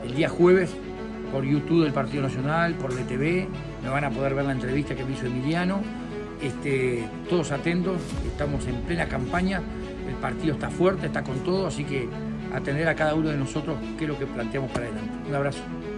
el día jueves por YouTube del Partido Nacional, por DTV, me van a poder ver la entrevista que me hizo Emiliano. Todos atentos, estamos en plena campaña, el partido está fuerte, está con todo, así que atender a cada uno de nosotros qué es lo que planteamos para adelante. Un abrazo.